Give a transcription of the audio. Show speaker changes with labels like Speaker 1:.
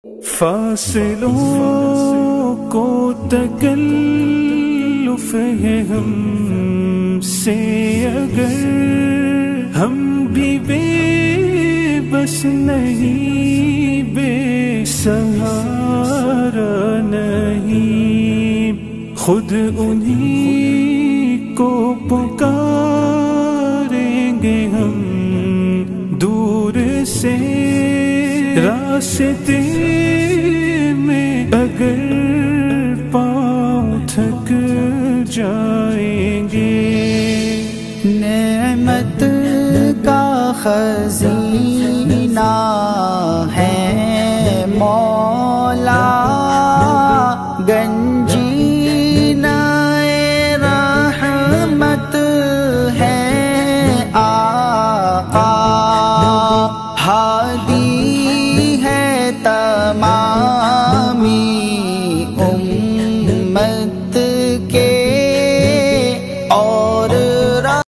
Speaker 1: فاصلوں کو تکلف ہے ہم سے اگر ہم بھی بے بس نہیں، بے سہارا نہیں، خود انہی کو پکاریں گے ہم دور سے راستے میں اگر پاؤں تھک جائیں گے۔
Speaker 2: نعمت کا خزینہ ہے مولا، گنجینہ رحمت ہے آقا، ہادی ہے تمام